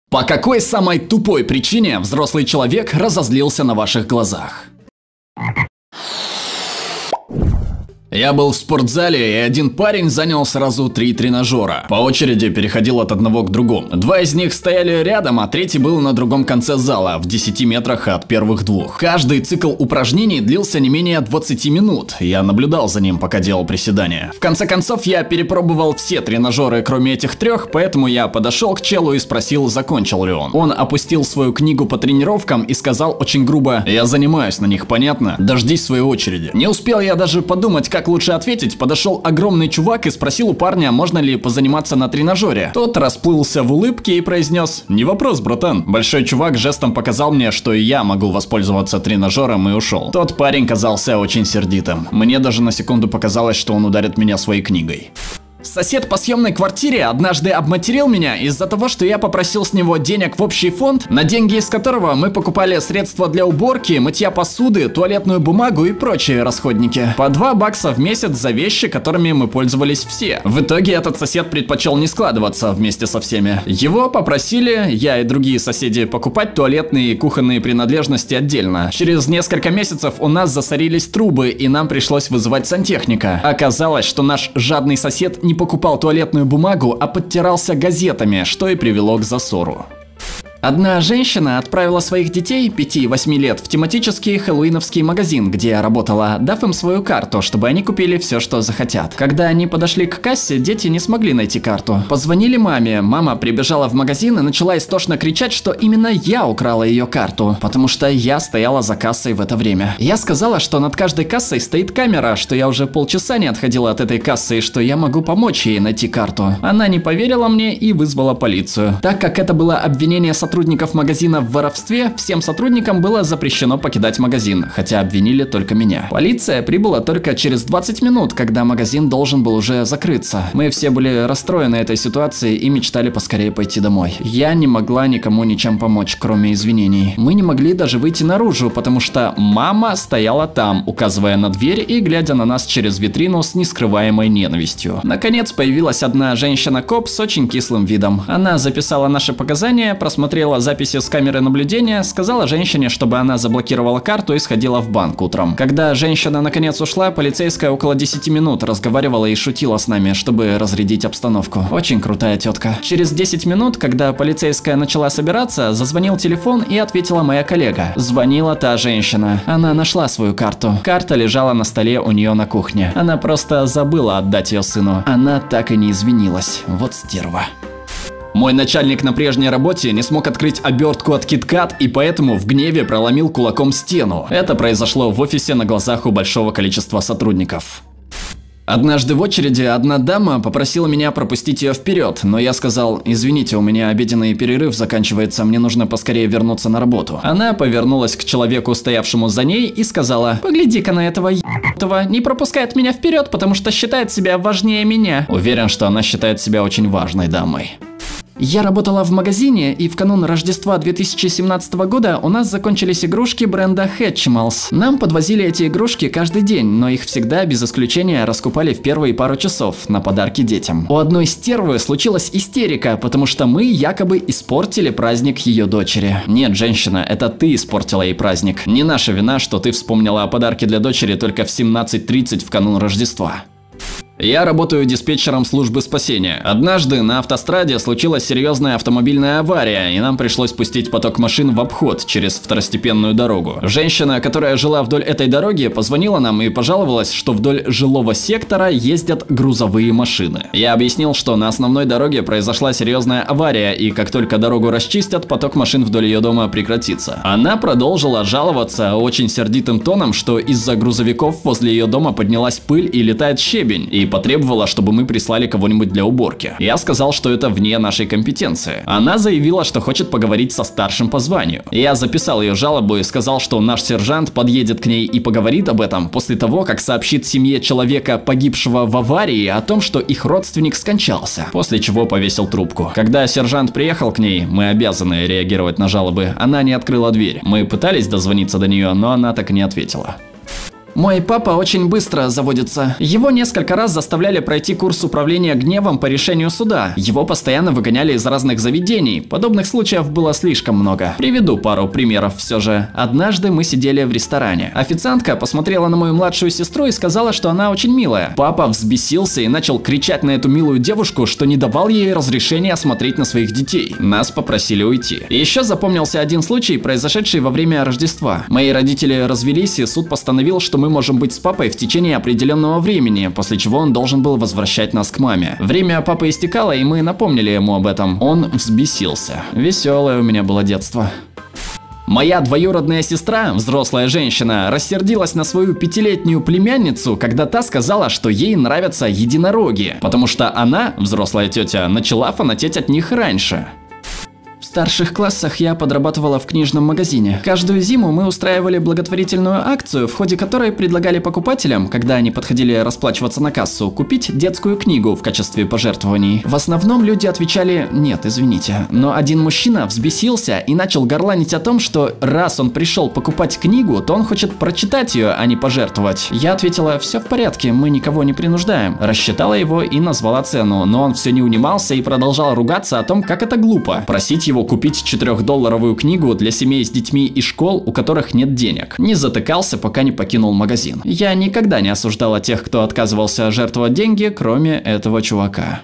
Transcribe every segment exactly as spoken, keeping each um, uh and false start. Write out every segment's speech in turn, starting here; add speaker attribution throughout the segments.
Speaker 1: По какой самой тупой причине взрослый человек разозлился на ваших глазах? Я был в спортзале, и один парень занял сразу три тренажера. По очереди переходил от одного к другому. Два из них стояли рядом, а третий был на другом конце зала, в десяти метрах от первых двух. Каждый цикл упражнений длился не менее двадцати минут. Я наблюдал за ним, пока делал приседания. В конце концов, я перепробовал все тренажеры, кроме этих трех, поэтому я подошел к челу и спросил, закончил ли он. Он опустил свою книгу по тренировкам и сказал очень грубо: «Я занимаюсь на них, понятно? Дождись своей очереди». Не успел я даже подумать, как лучше ответить, подошел огромный чувак и спросил у парня, можно ли позаниматься на тренажере. Тот расплылся в улыбке и произнес: «Не вопрос, братан». Большой чувак жестом показал мне, что и я могу воспользоваться тренажером, и ушел. Тот парень казался очень сердитым. Мне даже на секунду показалось, что он ударит меня своей книгой. Сосед по съемной квартире однажды обматерил меня из-за того, что я попросил с него денег в общий фонд, на деньги из которого мы покупали средства для уборки, мытья посуды, туалетную бумагу и прочие расходники. По два бакса в месяц за вещи, которыми мы пользовались все. В итоге этот сосед предпочел не складываться вместе со всеми. Его попросили, я и другие соседи, покупать туалетные и кухонные принадлежности отдельно. Через несколько месяцев у нас засорились трубы, и нам пришлось вызывать сантехника. Оказалось, что наш жадный сосед не покупал туалетную бумагу, а подтирался газетами, что и привело к засору. Одна женщина отправила своих детей пяти-восьми лет в тематический хэллоуиновский магазин, где я работала, дав им свою карту, чтобы они купили все, что захотят. Когда они подошли к кассе, дети не смогли найти карту. Позвонили маме, мама прибежала в магазин и начала истошно кричать, что именно я украла ее карту, потому что я стояла за кассой в это время. Я сказала, что над каждой кассой стоит камера, что я уже полчаса не отходила от этой кассы и что я могу помочь ей найти карту. Она не поверила мне и вызвала полицию. Так как это было обвинение сотрудников сотрудников магазина в воровстве, всем сотрудникам было запрещено покидать магазин, хотя обвинили только меня. Полиция прибыла только через двадцать минут, когда магазин должен был уже закрыться. Мы все были расстроены этой ситуацией и мечтали поскорее пойти домой. Я не могла никому ничем помочь, кроме извинений. Мы не могли даже выйти наружу, потому что мама стояла там, указывая на дверь и глядя на нас через витрину с нескрываемой ненавистью. Наконец появилась одна женщина-коп с очень кислым видом. Она записала наши показания, просмотрела записи с камеры наблюдения, сказала женщине, чтобы она заблокировала карту и сходила в банк утром. Когда женщина наконец ушла, полицейская около десяти минут разговаривала и шутила с нами, чтобы разрядить обстановку. Очень крутая тетка. Через десять минут, когда полицейская начала собираться, зазвонил телефон и ответила моя коллега. Звонила та женщина. Она нашла свою карту. Карта лежала на столе у нее на кухне. Она просто забыла отдать ее сыну. Она так и не извинилась. Вот стерва. Мой начальник на прежней работе не смог открыть обертку от KitKat и поэтому в гневе проломил кулаком стену. Это произошло в офисе на глазах у большого количества сотрудников. Однажды в очереди одна дама попросила меня пропустить ее вперед, но я сказал: извините, у меня обеденный перерыв заканчивается, мне нужно поскорее вернуться на работу. Она повернулась к человеку, стоявшему за ней, и сказала: погляди-ка на этого ебаного, не пропускает меня вперед, потому что считает себя важнее меня. Уверен, что она считает себя очень важной дамой. Я работала в магазине, и в канун Рождества две тысячи семнадцатого года у нас закончились игрушки бренда Hatchimals. Нам подвозили эти игрушки каждый день, но их всегда без исключения раскупали в первые пару часов на подарки детям. У одной стервы случилась истерика, потому что мы якобы испортили праздник ее дочери. Нет, женщина, это ты испортила ей праздник. Не наша вина, что ты вспомнила о подарке для дочери только в семнадцать тридцать в канун Рождества. Я работаю диспетчером службы спасения. Однажды на автостраде случилась серьезная автомобильная авария, и нам пришлось пустить поток машин в обход через второстепенную дорогу. Женщина, которая жила вдоль этой дороги, позвонила нам и пожаловалась, что вдоль жилого сектора ездят грузовые машины. Я объяснил, что на основной дороге произошла серьезная авария, и как только дорогу расчистят, поток машин вдоль ее дома прекратится. Она продолжила жаловаться очень сердитым тоном, что из-за грузовиков возле ее дома поднялась пыль и летает щебень, и потребовала, чтобы мы прислали кого-нибудь для уборки. Я сказал, что это вне нашей компетенции. Она заявила, что хочет поговорить со старшим по званию. Я записал ее жалобу и сказал, что наш сержант подъедет к ней и поговорит об этом после того, как сообщит семье человека, погибшего в аварии, о том, что их родственник скончался, после чего повесил трубку. Когда сержант приехал к ней, мы обязаны реагировать на жалобы, она не открыла дверь. Мы пытались дозвониться до нее, но она так и не ответила.
Speaker 2: Мой папа очень быстро заводится. Его несколько раз заставляли пройти курс управления гневом по решению суда. Его постоянно выгоняли из разных заведений. Подобных случаев было слишком много. Приведу пару примеров все же. Однажды мы сидели в ресторане. Официантка посмотрела на мою младшую сестру и сказала, что она очень милая. Папа взбесился и начал кричать на эту милую девушку, что не давал ей разрешения смотреть на своих детей. Нас попросили уйти. Еще запомнился один случай, произошедший во время Рождества. Мои родители развелись, и суд постановил, что мы можем быть с папой в течение определенного времени, после чего он должен был возвращать нас к маме. Время папы истекало, и мы напомнили ему об этом. Он взбесился. Веселое у меня было детство. Моя двоюродная сестра, взрослая женщина, рассердилась на свою пятилетнюю племянницу, когда та сказала, что ей нравятся единороги, потому что она, взрослая тетя, начала фанатеть от них раньше. В старших классах я подрабатывала в книжном магазине. Каждую зиму мы устраивали благотворительную акцию, в ходе которой предлагали покупателям, когда они подходили расплачиваться на кассу, купить детскую книгу в качестве пожертвований. В основном люди отвечали «нет, извините». Но один мужчина взбесился и начал горланить о том, что раз он пришел покупать книгу, то он хочет прочитать ее, а не пожертвовать. Я ответила «все в порядке, мы никого не принуждаем». Рассчитала его и назвала цену, но он все не унимался и продолжал ругаться о том, как это глупо. Просить его купить четырёхдолларовую книгу для семей с детьми и школ, у которых нет денег. Не затыкался, пока не покинул магазин. Я никогда не осуждала тех, кто отказывался жертвовать деньги, кроме этого чувака.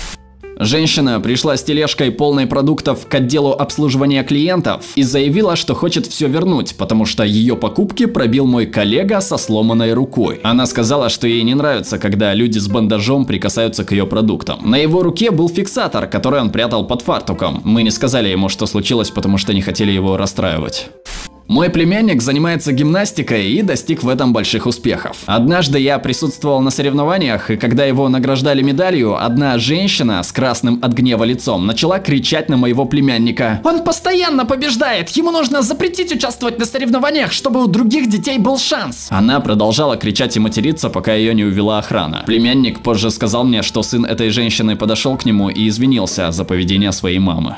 Speaker 2: Женщина пришла с тележкой полной продуктов к отделу обслуживания клиентов и заявила, что хочет все вернуть, потому что ее покупки пробил мой коллега со сломанной рукой. Она сказала, что ей не нравится, когда люди с бандажом прикасаются к ее продуктам. На его руке был фиксатор, который он прятал под фартуком. Мы не сказали ему, что случилось, потому что не хотели его расстраивать. Мой племянник занимается гимнастикой и достиг в этом больших успехов. Однажды я присутствовал на соревнованиях, и когда его награждали медалью, одна женщина с красным от гнева лицом начала кричать на моего племянника: «Он постоянно побеждает! Ему нужно запретить участвовать на соревнованиях, чтобы у других детей был шанс!» Она продолжала кричать и материться, пока ее не увела охрана. Племянник позже сказал мне, что сын этой женщины подошел к нему и извинился за поведение своей мамы.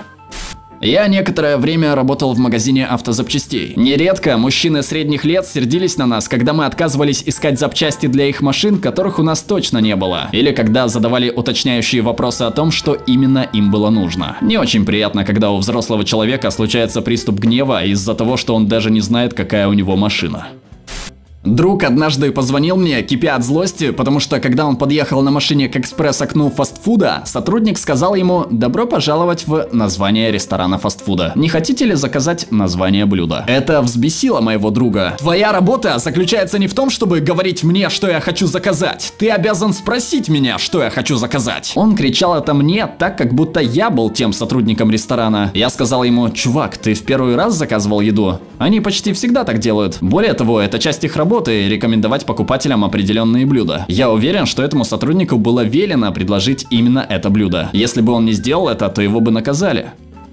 Speaker 2: Я некоторое время работал в магазине автозапчастей. Нередко мужчины средних лет сердились на нас, когда мы отказывались искать запчасти для их машин, которых у нас точно не было. Или когда задавали уточняющие вопросы о том, что именно им было нужно. Не очень приятно, когда у взрослого человека случается приступ гнева из-за того, что он даже не знает, какая у него машина. Друг однажды позвонил мне, кипя от злости, потому что когда он подъехал на машине к экспресс-окну фастфуда, сотрудник сказал ему: «Добро пожаловать в название ресторана фастфуда. Не хотите ли заказать название блюда?» Это взбесило моего друга. «Твоя работа заключается не в том, чтобы говорить мне, что я хочу заказать. Ты обязан спросить меня, что я хочу заказать». Он кричал это мне так, как будто я был тем сотрудником ресторана. Я сказал ему: «Чувак, ты в первый раз заказывал еду? Они почти всегда так делают. Более того, это часть их работы. И рекомендовать покупателям определенные блюда. Я уверен, что этому сотруднику было велено предложить именно это блюдо. Если бы он не сделал это, то его бы наказали».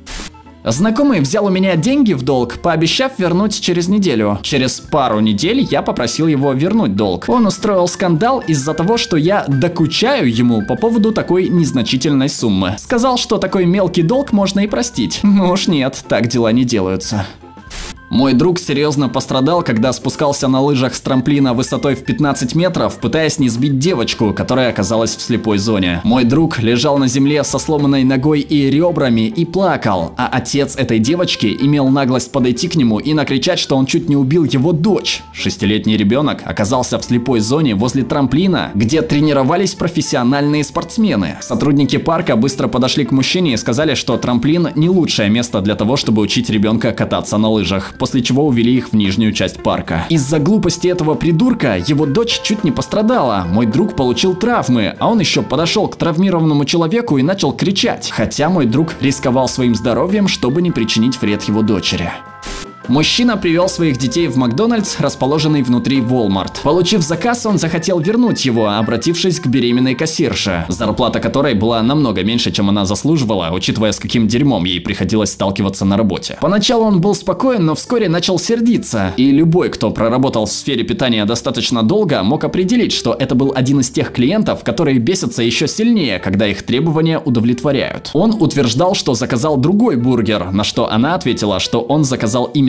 Speaker 2: Знакомый взял у меня деньги в долг, пообещав вернуть через неделю. Через пару недель я попросил его вернуть долг. Он устроил скандал из-за того, что я докучаю ему по поводу такой незначительной суммы. Сказал, что такой мелкий долг можно и простить. Ну уж нет, так дела не делаются. Мой друг серьезно пострадал, когда спускался на лыжах с трамплина высотой в пятнадцать метров, пытаясь не сбить девочку, которая оказалась в слепой зоне. Мой друг лежал на земле со сломанной ногой и ребрами и плакал, а отец этой девочки имел наглость подойти к нему и накричать, что он чуть не убил его дочь. Шестилетний ребенок оказался в слепой зоне возле трамплина, где тренировались профессиональные спортсмены. Сотрудники парка быстро подошли к мужчине и сказали, что трамплин не лучшее место для того, чтобы учить ребенка кататься на лыжах, после чего увели их в нижнюю часть парка. Из-за глупости этого придурка его дочь чуть не пострадала. Мой друг получил травмы, а он еще подошел к травмированному человеку и начал кричать, хотя мой друг рисковал своим здоровьем, чтобы не причинить вред его дочери. Мужчина привел своих детей в Макдональдс, расположенный внутри Walmart. Получив заказ, он захотел вернуть его, обратившись к беременной кассирше, зарплата которой была намного меньше, чем она заслуживала, учитывая, с каким дерьмом ей приходилось сталкиваться на работе. Поначалу он был спокоен, но вскоре начал сердиться, и любой, кто проработал в сфере питания достаточно долго, мог определить, что это был один из тех клиентов, которые бесятся еще сильнее, когда их требования удовлетворяют. Он утверждал, что заказал другой бургер, на что она ответила, что он заказал именно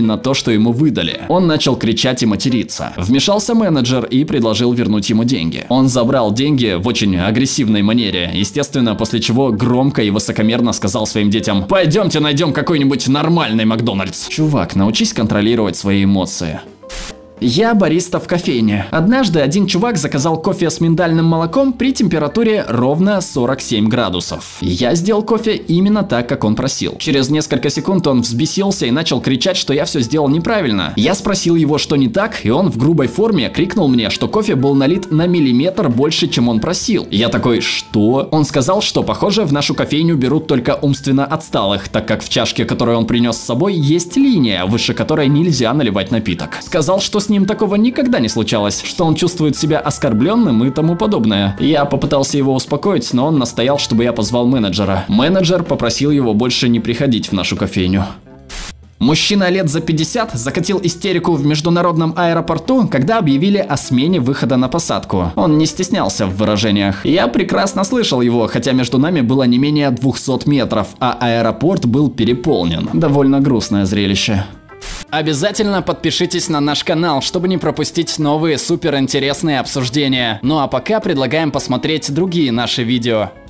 Speaker 1: именно то, что ему выдали. Он начал кричать и материться. Вмешался менеджер и предложил вернуть ему деньги. Он забрал деньги в очень агрессивной манере, естественно, после чего громко и высокомерно сказал своим детям: «Пойдемте найдем какой-нибудь нормальный Макдональдс». Чувак, научись контролировать свои эмоции.
Speaker 2: Я бариста в кофейне. Однажды один чувак заказал кофе с миндальным молоком при температуре ровно сорок семь градусов. Я сделал кофе именно так, как он просил. Через несколько секунд он взбесился и начал кричать, что я все сделал неправильно. Я спросил его, что не так, и он в грубой форме крикнул мне, что кофе был налит на миллиметр больше, чем он просил. Я такой: что? Он сказал, что, похоже, в нашу кофейню берут только умственно отсталых, так как в чашке, которую он принес с собой, есть линия, выше которой нельзя наливать напиток. Сказал, что с ним такого никогда не случалось, что он чувствует себя оскорбленным и тому подобное. Я попытался его успокоить, но он настоял, чтобы я позвал менеджера. Менеджер попросил его больше не приходить в нашу кофейню. Мужчина лет за пятьдесят закатил истерику в международном аэропорту, когда объявили о смене выхода на посадку. Он не стеснялся в выражениях. Я прекрасно слышал его, хотя между нами было не менее двухсот метров, а аэропорт был переполнен. Довольно грустное зрелище. Обязательно подпишитесь на наш канал, чтобы не пропустить новые суперинтересные обсуждения. Ну а пока предлагаем посмотреть другие наши видео.